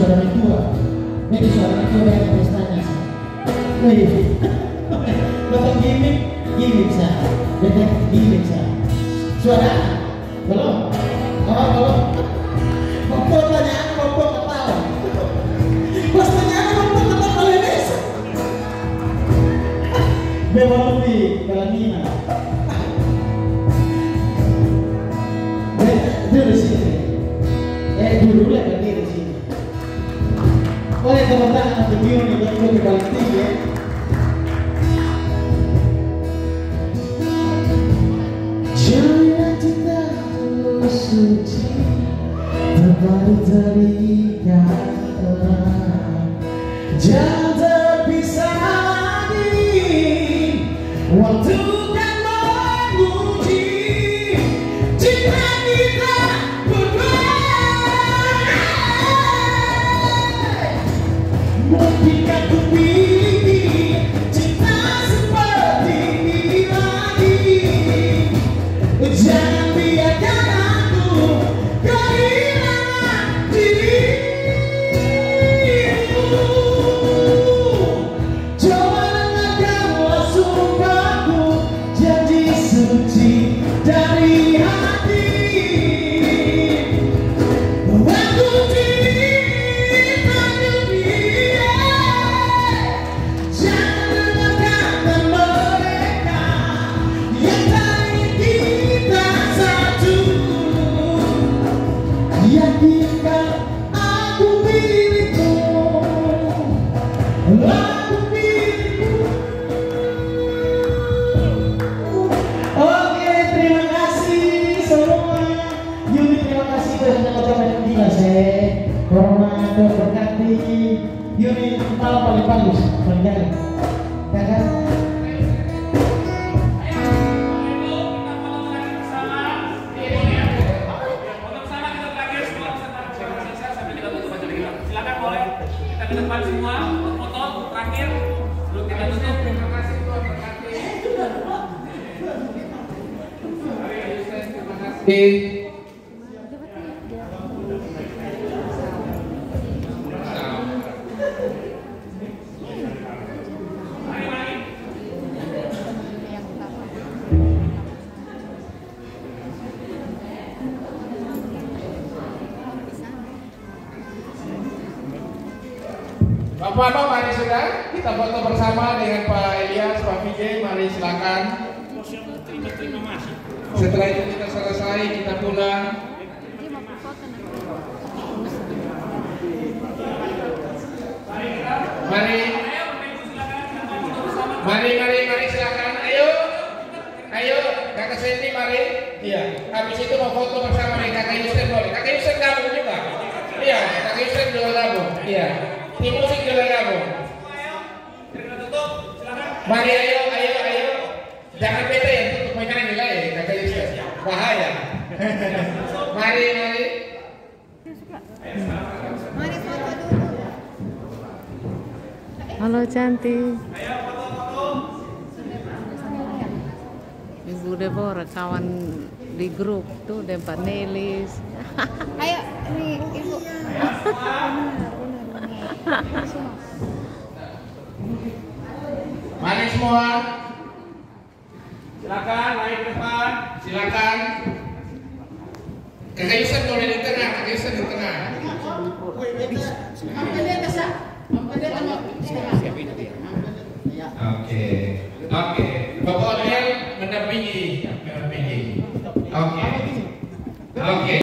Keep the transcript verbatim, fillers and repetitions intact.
suara tua. Ini suara tua yang pestanya. Wih, potong gimmick, gimmick sah, detek gimmick sah. Suara, belum? Oh, belum. Kompor tanya, kompor ketawa. Pas tanya, kompor ketawa lemes. Memang lebih kalanina. Dulu di sini. Eh dulu lah berdiri di sini. Oleh teman-teman untuk view nih, yang lebih paling tinggi ya. Jaya cinta suci terbaru terikat erat, jangan terpisah lagi. Waktu kan menguji cinta kita berdua. Mungkinkah ku miliki cinta seperti ini lagi? Jangan biarkan aku kehilangan dirimu. Coba dengarkanlah sumpahku, janji suci dari hati. Aku cinta dunia. Jangan dengarkan mereka yang tadi kita satu. Yakinkan aku milikmu, aku milikmu. Oke, terima kasih semua. Yuni, terima kasih sudah mengucapkan jelas ya. Corona terberkati. Yuni malam paling bagus, paling jalan. Ya kan? Silakan boleh kita ke depan semua foto terakhir sebelum kita tutup. Terima kasih Tuhan berkati. Terima kasih. Bapak-bapak, mari sudah kita foto bersama dengan Pak Elias, Pak Vijay, mari silakan. Setelah itu kita selesai, kita pulang. Mari, mari, mari, mari silakan. Ayo, ayo, kakak Sandy, mari. Iya. Habis itu mau foto bersama dengan kakak Yusen boleh. Kakak Yusen gabung juga. Iya, kakak Yusen juga gabung. Iya. Tim musik juga gabung. Mari, ayo, ayo, ayo. Jangan beda yang tutup mainan nilai, kakak Yusen. Bahaya. Mari, mari. Mari foto dulu. Halo cantik. Ibu Deborah kawan di grup tuh Dempa Nelis. Ayo, nih ibu. Mari semua. Silakan naik ke depan. Silakan. Kakak Yusen boleh di tengah, kakak Yusen di tengah. Oke, oke.